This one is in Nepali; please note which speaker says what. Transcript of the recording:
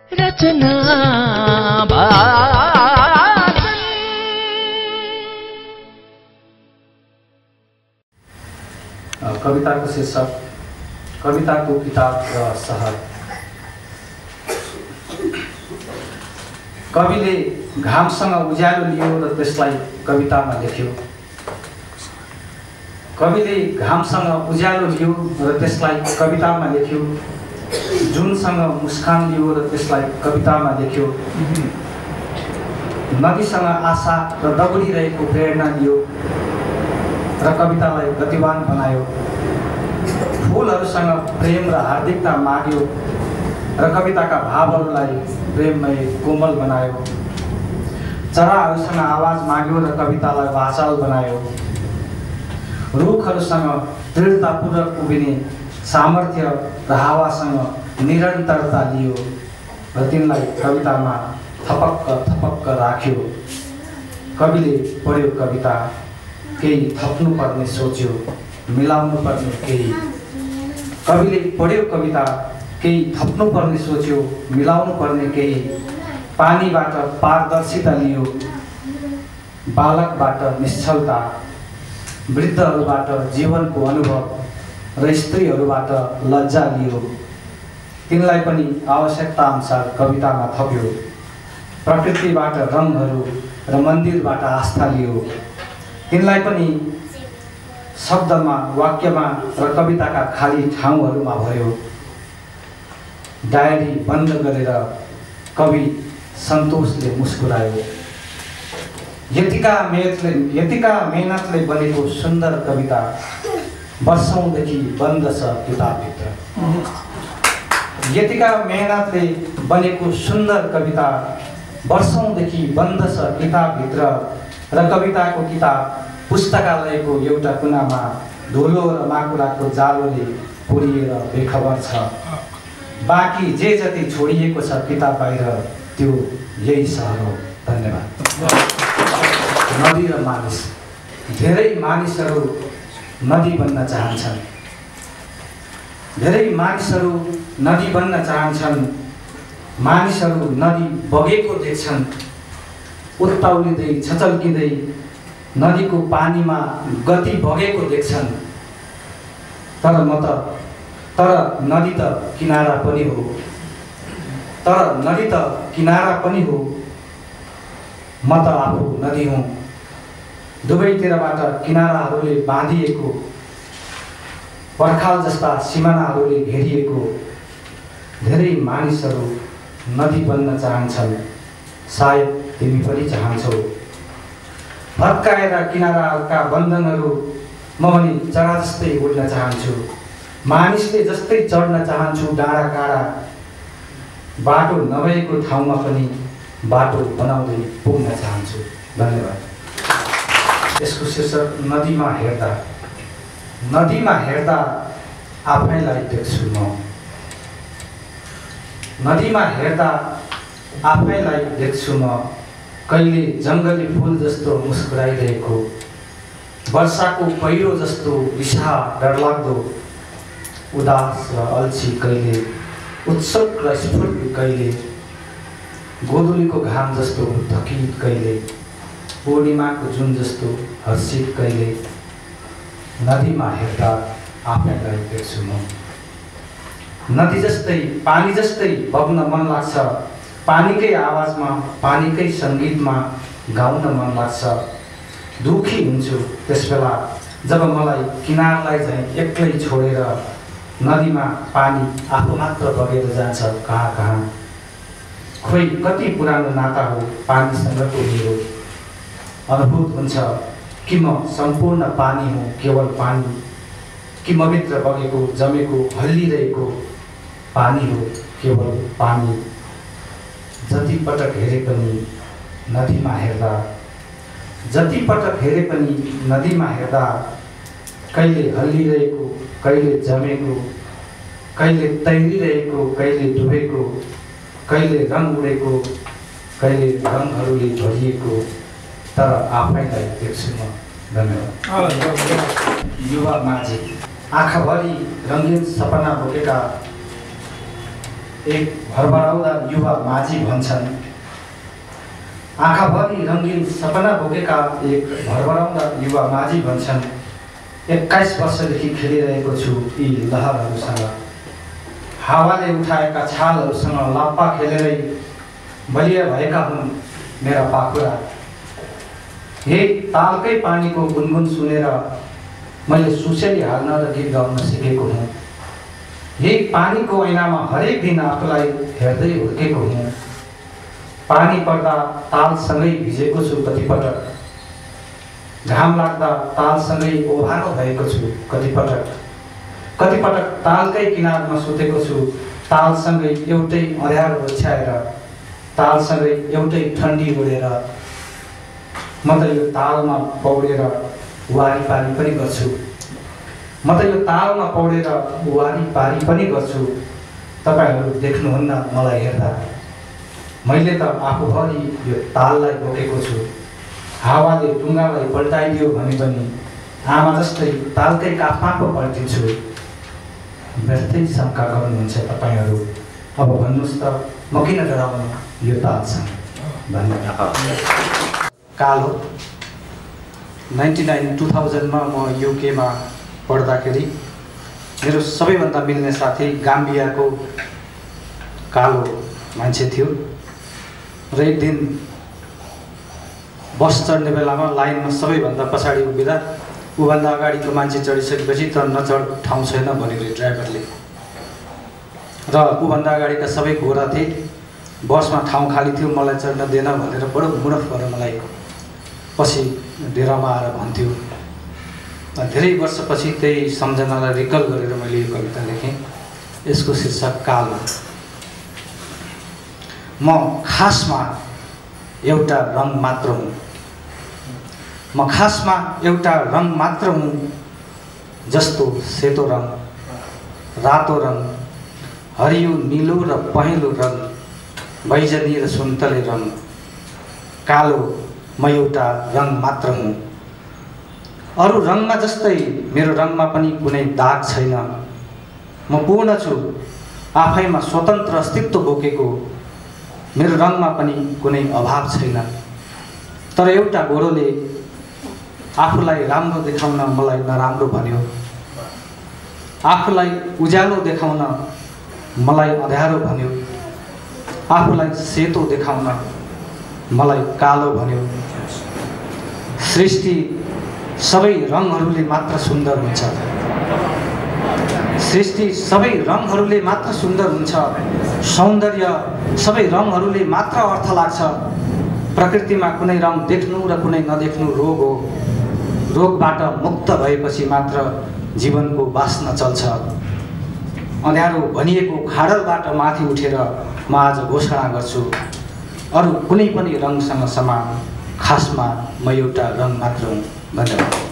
Speaker 1: रचना
Speaker 2: कविताको शीर्षक कविताको किताब र सहर। कविले घामसँग उज्यालो लियो र त्यसलाई कवितामा लेख्यो। कविले घामसँग उज्यालो लियो र त्यसलाई कवितामा लेख्यो। जुनसँग मुस्कान लियो र त्यसलाई कवितामा लेख्यो। नदीसँग आशा र दौडिरहेको प्रेरणा लियो र कवितालाई गतिवान बनायो। फूलहरूसँग प्रेम र हार्दिकता माग्यो र कविताका भावहरूलाई प्रेममय कोमल बनायो। चराहरूसँग आवाज माग्यो र कवितालाई वाचाल बनायो। रुखहरूसँग दृढतापूर्वक उभिने सामर्थ्य र हावासँग निरन्तरता लियो र तिनलाई कवितामा थपक्क थपक्क राख्यो। कविले पढ्यो कविता, केही थप्नुपर्ने सोच्यो, मिलाउनु पर्ने केही। कविले पढ्यो कविता, केही थप्नुपर्ने सोच्यो, मिलाउनु पर्ने केही। पानीबाट पारदर्शिता लियो, बालकबाट निश्चलता, वृद्धहरूबाट जीवनको अनुभव र स्त्रीहरूबाट लज्जा लियो। तिनलाई पनि आवश्यकता अनुसार कवितामा थप्यो। प्रकृतिबाट रङहरू र मन्दिरबाट आस्था लियो। तिनलाई पनि शब्दमा, वाक्यमा र कविताका खाली ठाउँहरूमा भर्यो। डायरी बन्द गरेर कवि सन्तोषले मुस्कुरायो। यतिका मेहनतले बनेको सुन्दर कविता वर्षौंदेखि बन्द छ किताबभित्र। यतिका मेहनतले बनेको सुन्दर कविता वर्षौंदेखि बन्द छ किताबभित्र र कविताको किताब पुस्तकालयको एउटा कुनामा धुलो र माकुराको जालोले पुरिएर बेखबर छ। बाँकी जे जति छोडिएको छ किताब बाहिर त्यो यही सहर हो। धन्यवाद। नदी र मानिस। धेरै मानिसहरू नदी बन्न चाहन्छन्। धेरै मानिसहरू नदी बन्न चाहन्छन्। मानिसहरू नदी बगेको देख्छन्, उत्ताउलिँदै छचल्किँदै नदीको पानीमा गति बगेको देख्छन्। तर नदी त किनारा पनि हो। म त आफू नदी हुँ। दुवैतिरबाट किनाराहरूले बाँधिएको, पर्खाल जस्ता सिमानाहरूले घेरिएको धेरै मानिसहरू नदी बन्न चाहन्छन्। सायद तिमी पनि चाहन्छौ। भत्काएर किनाराका बन्धनहरू म पनि चरा जस्तै उड्न चाहन्छु। मानिसले जस्तै चढ्न चाहन्छु डाँडा काँडा। बाटो नभएको ठाउँमा पनि बाटो बनाउँदै पुग्न चाहन्छु। धन्यवाद। यसको शीर्षक नदीमा हेर्दा। नदीमा हेर्दा आफैलाई देख्छु म। नदीमा हेर्दा आफैलाई देख्छु म। कहिले जङ्गली फुल जस्तो मुस्कुराइरहेको, वर्षाको पहिरो जस्तो रिसा डरलाग्दो, उदास र अल्छी कहिले, उत्सुक र स्फूर्त कहिले, गोधुलीको घाम जस्तो थकित कहिले, पूर्णिमाको जुन जस्तो हर्षित कहिले। नदीमा हेर्दा आफैलाई देख्छु म। नदी जस्तै, पानी जस्तै बग्न मन लाग्छ। पानीकै आवाजमा, पानीकै सङ्गीतमा गाउन मन लाग्छ। दुखी हुन्छु त्यसबेला जब मलाई किनारलाई झैँ एक्लै छोडेर नदीमा पानी आफू मात्र बगेर जान्छ कहाँ कहाँ। खोइ कति पुरानो नाता हो पानीसँगको मेरो। अनुभूत हुन्छ कि म सम्पूर्ण पानी हुँ, केवल पानी। कि म भित्र बगेको, जमेको, हल्लिरहेको पानी हो, केवल पानी। जति पटक हेरे पनि नदीमा हेर्दा, जति पटक हेरे पनि नदीमा हेर्दा, कहिले हल्लिरहेको, कहिले जमेको, कहिले तैरिरहेको, कहिले डुबेको, कहिले रङ उडेको, कहिले रङहरूले भरिएको, तर आफैलाई देख्छु म। धन्यवाद। युवा माझी आँखाभरि रङ्गीन सपना बोकेका एक भरभराउँदा युवा माझी भन्छन्। आँखाभरि रङ्गीन सपना बोकेका एक भरभराउँदा युवा माझी भन्छन्। 21 वर्षदेखि खेलिरहेको छु यी लहरहरूसँग, हावाले उठाएका छालहरूसँग लाप्पा खेलेरै बलिया भएका हुन् मेरा पाखुरा। यही तालकै पानीको गुनगुन सुनेर मैले सुसेली हाल्न र गीत गाउन सिकेको हुँ। यही पानीको ऐनामा हरेक दिन आफूलाई हेर्दै हुर्केको हुँ। पानी पर्दा तालसँगै भिजेको छु कतिपटक, घाम लाग्दा तालसँगै ओभानो भएको छु कतिपटक। कतिपटक तालकै किनारमा सुतेको छु, तालसँगै एउटै अँध्यारो ओछ्याएर, तालसँगै एउटै ठन्डी उडेर। म त यो तालमा पौडेर वारीपारी पनि गर्छु, म त यो तालमा पौडेर वारीपारी पनि गर्छु। तपाईँहरू देख्नुहुन्न मलाई हेर्दा, मैले त आफूभरि यो ताललाई बोकेको छु। हावाले डुङ्गालाई पल्टाइदियो भने पनि आमा जस्तै तालकै काखमा पो पल्टिन्छु। व्यर्थै शङ्का गर्नुहुन्छ तपाईँहरू। अब भन्नुहोस् त म किन डराउनु यो तालसँग भन्ने। कालो 2000 मा म युकेमा पढ्दाखेरि मेरो सबैभन्दा मिल्ने साथी गाम्बियाको कालो मान्छे थियो। र एक दिन बस चढ्ने बेलामा लाइनमा सबैभन्दा पछाडि उभिँदा ऊभन्दा अगाडिको मान्छे चढिसकेपछि त नचढ ठाउँ छैन भनेर ड्राइभरले, र ऊभन्दा अगाडिका सबै गोरा थिए। बसमा ठाउँ खाली थियो, मलाई चढ्न दिएन भनेर बडो मुरफ भएर मलाई पछि डेरामा आएर भन्थ्यो। धेरै वर्षपछि त्यही सम्झनालाई रिकल गरेर मैले यो कविता लेखेँ। यसको शीर्षक कालो। म खासमा एउटा रङ मात्र हुँ, म खासमा एउटा रङ मात्र हुँ, जस्तो सेतो रङ, रातो रङ, हरियो नीलो र पहेँलो रङ, बैजनी र सुन्तले रङ। कालो म एउटा रङ मात्र हुँ। अरू रङमा जस्तै मेरो रङमा पनि कुनै दाग छैन। म पूर्ण छु, आफैमा स्वतन्त्र अस्तित्व बोकेको। मेरो रङमा पनि कुनै अभाव छैन। तर एउटा गोरोले आफूलाई राम्रो देखाउन मलाई नराम्रो भन्यो, आफूलाई उज्यालो देखाउन मलाई अँध्यारो भन्यो, आफूलाई सेतो देखाउन मलाई कालो भन्यो। सृष्टि सबै रङहरूले मात्र सुन्दर हुन्छ, सृष्टि सबै रङहरूले मात्र सुन्दर हुन्छ। सौन्दर्य सबै रङहरूले मात्र अर्थ लाग्छ। प्रकृतिमा कुनै रङ देख्नु र कुनै नदेख्नु रोग हो। रोगबाट मुक्त भएपछि मात्र जीवनको बास्ना चल्छ। अँध्यारो भनिएको खाडलबाट माथि उठेर म आज घोषणा गर्छु, अरू कुनै पनि रङसँग समान, खासमा म एउटा रङ मात्र हुँ। धन्यवाद।